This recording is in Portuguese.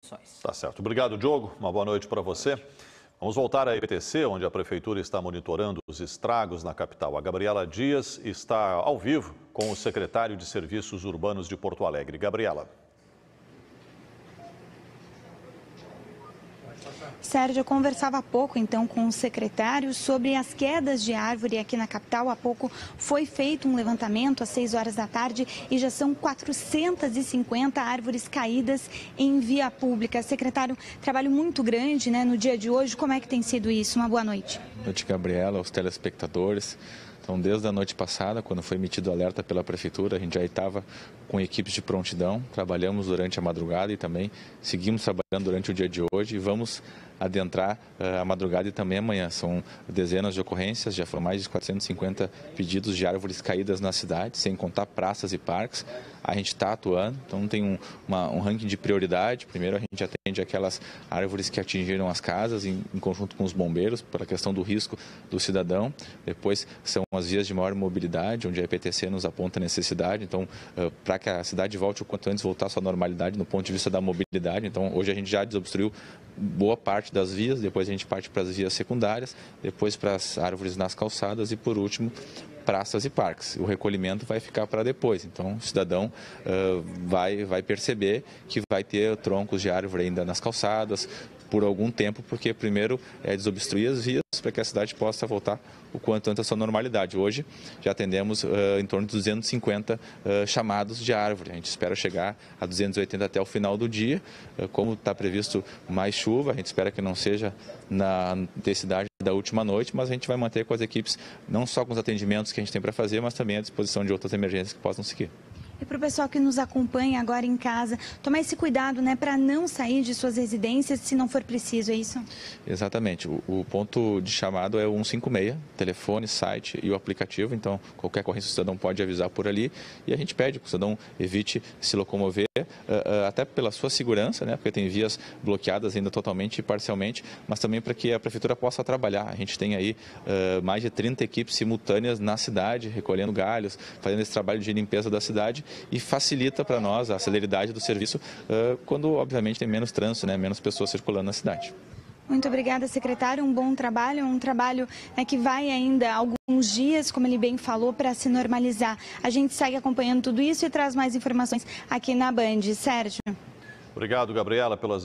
condições. Tá certo. Obrigado, Diogo. Uma boa noite para você. Vamos voltar à EPTC, onde a Prefeitura está monitorando os estragos na capital. A Gabriela Dias está ao vivo com o secretário de Serviços Urbanos de Porto Alegre. Gabriela. Sérgio, eu conversava há pouco, então, com o secretário sobre as quedas de árvore aqui na capital. Há pouco foi feito um levantamento às 6 horas da tarde e já são 450 árvores caídas em via pública. Secretário, trabalho muito grande, né, no dia de hoje. Como é que tem sido isso? Uma boa noite. Boa noite, Gabriela, aos telespectadores. Então, desde a noite passada, quando foi emitido o alerta pela Prefeitura, a gente já estava com equipes de prontidão, trabalhamos durante a madrugada e também seguimos trabalhando durante o dia de hoje e vamos adentrar a madrugada e também amanhã. São dezenas de ocorrências, já foram mais de 450 pedidos de árvores caídas na cidade, sem contar praças e parques. A gente está atuando, então tem um ranking de prioridade. Primeiro a gente atende aquelas árvores que atingiram as casas em conjunto com os bombeiros, pela questão do risco do cidadão. Depois são as vias de maior mobilidade, onde a EPTC nos aponta a necessidade. Então, para que a cidade volte o quanto antes voltar à sua normalidade no ponto de vista da mobilidade. Então, hoje a gente já desobstruiu boa parte das vias, depois a gente parte para as vias secundárias, depois para as árvores nas calçadas e, por último, praças e parques. O recolhimento vai ficar para depois, então o cidadão vai perceber que vai ter troncos de árvore ainda nas calçadas por algum tempo, porque primeiro é desobstruir as vias para que a cidade possa voltar o quanto antes à sua normalidade. Hoje já atendemos em torno de 250 chamados de árvore. A gente espera chegar a 280 até o final do dia. Como está previsto mais chuva, a gente espera que não seja na intensidade da última noite, mas a gente vai manter com as equipes, não só com os atendimentos que a gente tem para fazer, mas também à disposição de outras emergências que possam seguir. E para o pessoal que nos acompanha agora em casa, tomar esse cuidado, né, para não sair de suas residências se não for preciso, é isso? Exatamente. O ponto de chamado é o 156, telefone, site e o aplicativo. Então, qualquer ocorrência o cidadão pode avisar por ali e a gente pede que o cidadão evite se locomover, até pela sua segurança, né, porque tem vias bloqueadas ainda totalmente e parcialmente, mas também para que a Prefeitura possa trabalhar. A gente tem aí mais de 30 equipes simultâneas na cidade, recolhendo galhos, fazendo esse trabalho de limpeza da cidade, e facilita para nós a celeridade do serviço quando, obviamente, tem menos trânsito, né, menos pessoas circulando na cidade. Muito obrigada, secretário. Um bom trabalho, que vai ainda alguns dias, como ele bem falou, para se normalizar. A gente segue acompanhando tudo isso e traz mais informações aqui na Band. Sérgio. Obrigado, Gabriela, pelas